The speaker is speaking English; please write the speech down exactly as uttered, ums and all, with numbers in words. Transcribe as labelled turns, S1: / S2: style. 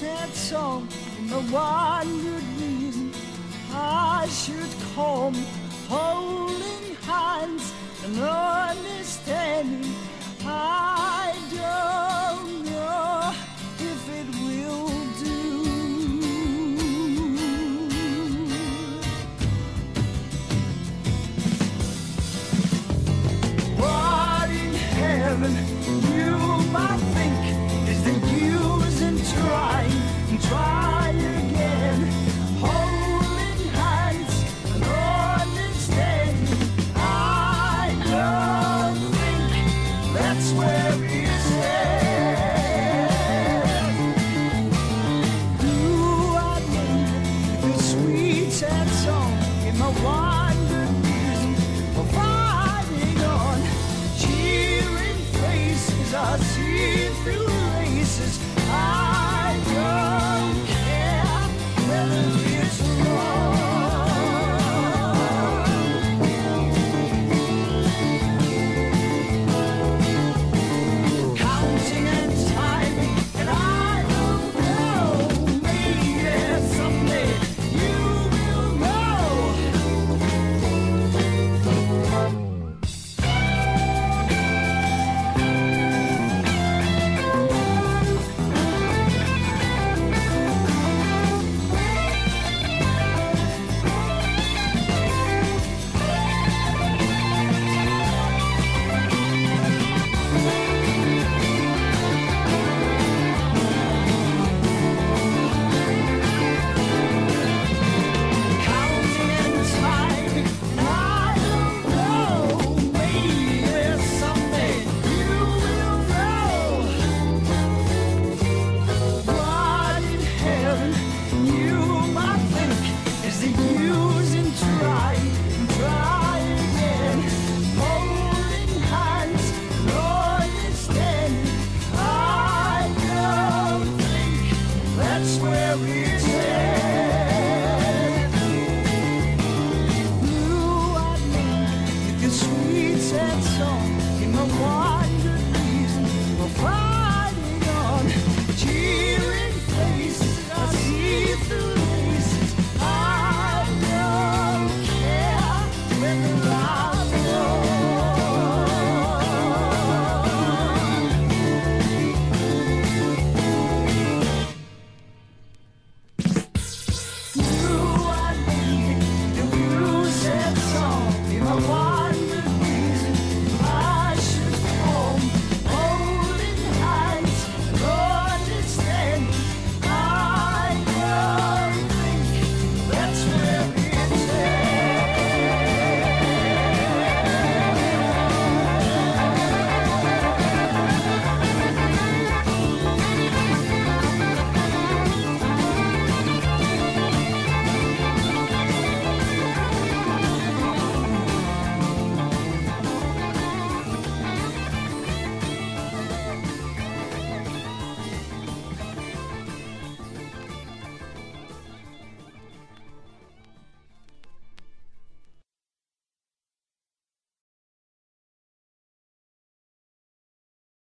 S1: sad song in the one good reason I should come, holding hands and understanding. I don't know if it will do. What in heaven you might think is the use in trying and try again, holding hands and understanding. I don't think that's where it's at. Do I think the sweet sad song in my wonder reason for fighting on, cheering faces I see through races. I don't care whether it's wrong. Counting and timing, and I don't know. Maybe someday you will know. Counting and timing, and I don't know. Maybe someday you will know. What in heaven you might think is the use in trying and try again, holding hands and understanding. I don't think that's where it's at. Blue-eyed man with your sweet sad song in my wine.